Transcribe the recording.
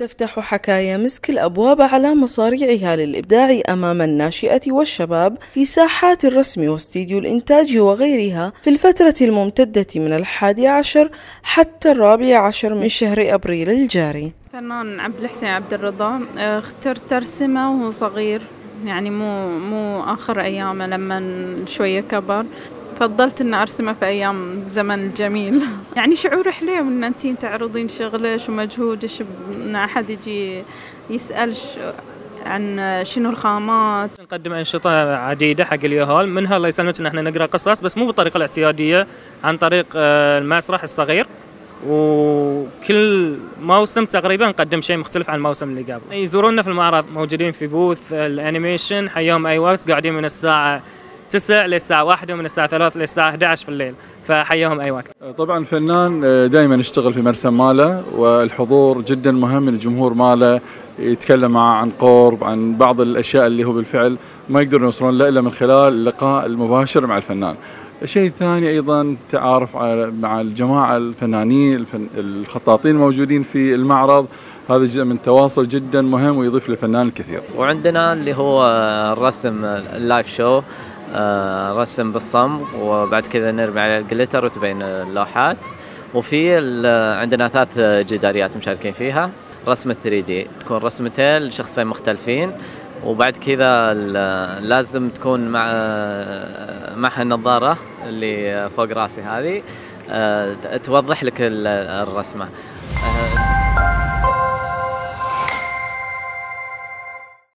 تفتح حكايا مسك الأبواب على مصاريعها للإبداع أمام الناشئة والشباب في ساحات الرسم واستديو الإنتاج وغيرها في الفترة الممتدة من 11 حتى 14 من شهر أبريل الجاري. فنان عبد الحسين عبد الرضا اخترت أرسمه وهو صغير، يعني مو آخر أيامه لما شوية كبر. فضلت أن أرسمه في أيام الزمن الجميل. يعني شعور حلو أن أنتين تعرضين شغلش ومجهودش، أن أحد يجي يسأل عن شنو الخامات. نقدم أنشطة عديدة حق اليهال، منها الله يسلمك أن احنا نقرأ قصص بس مو بالطريقة الاعتيادية، عن طريق المسرح الصغير، وكل موسم تقريبا نقدم شيء مختلف عن الموسم اللي قبل. يزورونا في المعرض، موجودين في بوث الانيميشن، حيهم اي وقت، قاعدين من الساعة 9 للساعة 1 ومن الساعة 3 للساعة 11 في الليل، فحيهم اي وقت. طبعا الفنان دائما يشتغل في مرسم ماله، والحضور جدا مهم، الجمهور ماله يتكلم معه عن قرب، عن بعض الاشياء اللي هو بالفعل ما يقدرون يوصلون له الا من خلال اللقاء المباشر مع الفنان. الشيء الثاني ايضا تعارف مع الجماعه الفنانين الخطاطين الموجودين في المعرض، هذا جزء من تواصل جدا مهم ويضيف للفنان الكثير. وعندنا اللي هو الرسم اللايف شو، رسم بالصمغ وبعد كذا نرمي على الجليتر وتبين اللوحات. وفي عندنا 3 جداريات مشاركين فيها، رسم 3D تكون رسمتين لشخصين مختلفين، وبعد كذا لازم تكون معها النظارة اللي فوق راسي هذه توضح لك الرسمة.